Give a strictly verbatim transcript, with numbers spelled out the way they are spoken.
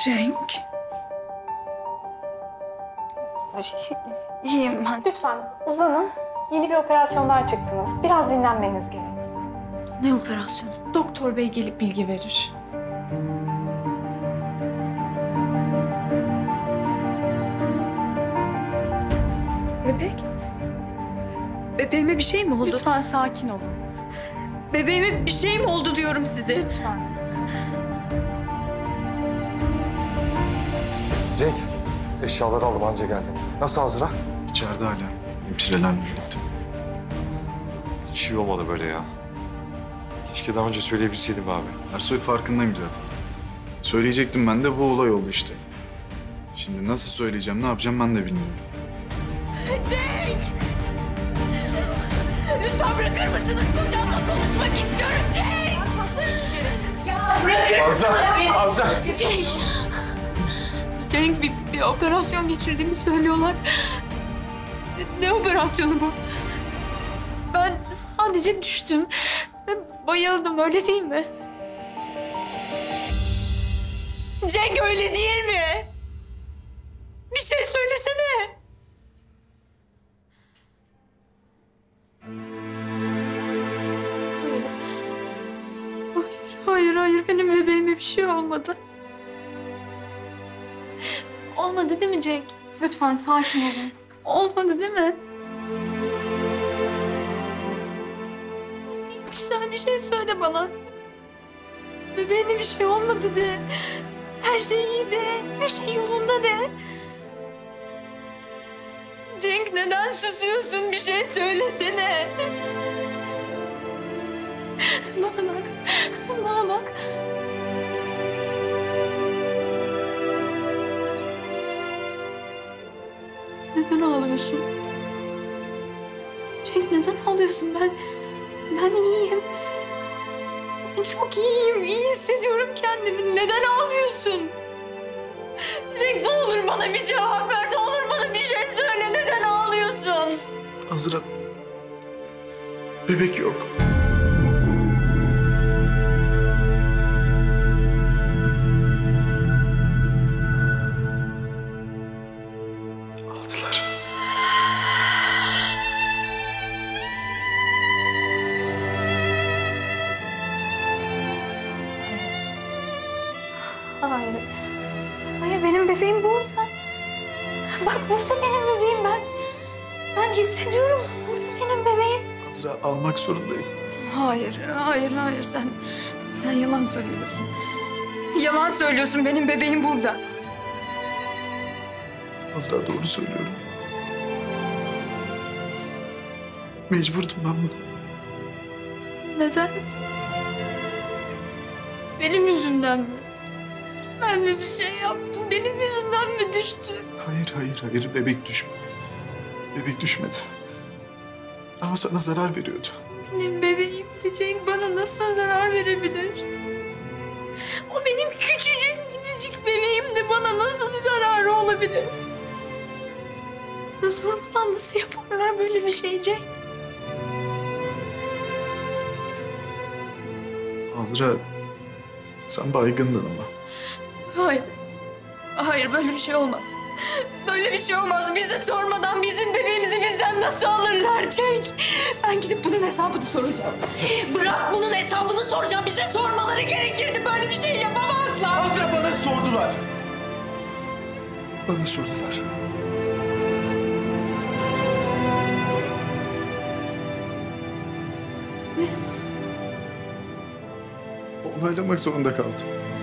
Cenk. İyiyim ben. Lütfen uzanın. Yeni bir operasyondan çıktınız. Biraz dinlenmeniz gerek. Ne operasyonu? Doktor bey gelip bilgi verir. Bebek? Bebeğime bir şey mi oldu? Lütfen sakin olun. Bebeğime bir şey mi oldu diyorum size? Lütfen. Cenk, eşyaları aldım anca geldim. Nasıl Azra? İçeride hala. Hemşirelerle birlikte. Hiç iyi olmadı böyle ya. Keşke daha önce söyleyebilseydim abi. Ersoy farkındayım zaten. Söyleyecektim ben de bu olay oldu işte. Şimdi nasıl söyleyeceğim, ne yapacağım ben de bilmiyorum. Cenk! Lütfen bırakır mısınız? Kocamla konuşmak istiyorum Cenk! Ya bırakır Azra, mısınız? Azra! Cenk! Cenk bir, bir operasyon geçirdiğimi söylüyorlar. Ne operasyonu bu? Ben sadece düştüm ve bayıldım, öyle değil mi? Cenk öyle değil mi? Bir şey söylesene. Hayır. Hayır, hayır, hayır. Benim bebeğime bir şey olmadı. Olmadı değil mi Cenk? Lütfen sakin olun. Olmadı değil mi? Güzel bir şey söyle bana. Bebeğine bir şey olmadı de. Her şey iyi de. Her şey yolunda de. Cenk neden susuyorsun? Bir şey söylesene. Bana bak. Bana bak. Neden ağlıyorsun? Cenk neden ağlıyorsun? Ben, ben iyiyim. Ben çok iyiyim. İyi hissediyorum kendimi. Neden ağlıyorsun? Cenk ne olur bana bir cevap ver. Ne olur bana bir şey söyle. Neden ağlıyorsun? Azra, bebek yok. Aldılar. Hayır. Hayır, benim bebeğim burada. Bak burada benim bebeğim ben. Ben hissediyorum. Burada benim bebeğim. Azra almak zorundaydım. Hayır, hayır, hayır. Sen, sen yalan söylüyorsun. Yalan söylüyorsun. Benim bebeğim burada. Azra doğru söylüyorum. Mecburdum ben buna. Neden? Benim yüzümden mi? Ben mi bir şey yaptım? Benim yüzümden mi düştü? Hayır, hayır, hayır. Bebek düşmedi. Bebek düşmedi. Ama sana zarar veriyordu. Benim bebeğimdi Cenk. Bana nasıl zarar verebilir? O benim küçücük minicik bebeğimdi. Bana nasıl bir zararı olabilir? Bana sormadan nasıl yaparlar böyle bir şey Cenk? Azra, sen baygındın ama. Hayır. Hayır böyle bir şey olmaz. Böyle bir şey olmaz. Bize sormadan bizim bebeğimizi bizden nasıl alırlar Cenk? Ben gidip bunun hesabını soracağım. Bırak bunun hesabını soracağım. Bize sormaları gerekirdi. Böyle bir şey yapamazlar. Azra bana sordular. Bana sordular. Ne? Onaylamak zorunda kaldım.